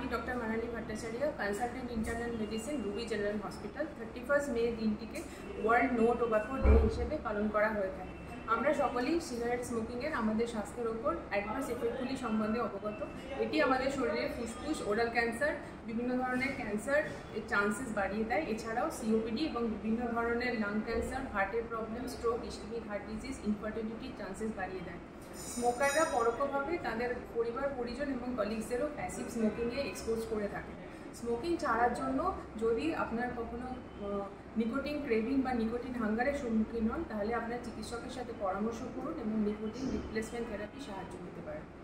Doctor Manali Bhattacharya consultant internal medicine Ruby general hospital 31 May दिनটিকে world no tobacco day হিসেবে পালন করা হয়ে থাকে। আমরা সকলেই সিগারেট স্মোকিংয়ের আমাদের স্বাস্থ্যের ওপর অ্যাডভার্স এফেক্টগুলি সম্বন্ধে অবগত। এটি আমাদের শরীরে ফুসফুস, ওরাল ক্যান্সার, বিভিন্ন ধরনের ক্যান্সার এর চান্সেস বাড়িয়ে দেয়। এছাড়াও সিওপিডি এবং বিভিন্ন ধরনের লাং ক্যান্সার, হার্টের problem, stroke, ischaemic heart disease, ইনফার্টিলিটির চান্সেস বাড়িয়ে দেয়। স্মোকাররা পরোক্ষভাবে তাদের পরিবার পরিজন এবং কলিগসদেরও প্যাসিভ স্মোকিংয়ে এক্সপোজ করে থাকে। স্মোকিং ছাড়ার জন্য যদি আপনার কখনো নিকোটিন ক্রেভিং বা নিকোটিন হাঙ্গারের সম্মুখীন হন, তাহলে আপনার চিকিৎসকের সাথে পরামর্শ করুন এবং নিকোটিন রিপ্লেসমেন্ট থেরাপি সাহায্য নিতে পারেন।